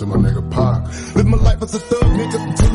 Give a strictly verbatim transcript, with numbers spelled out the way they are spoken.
to my nigga Pac. Live my life as a thug nigga until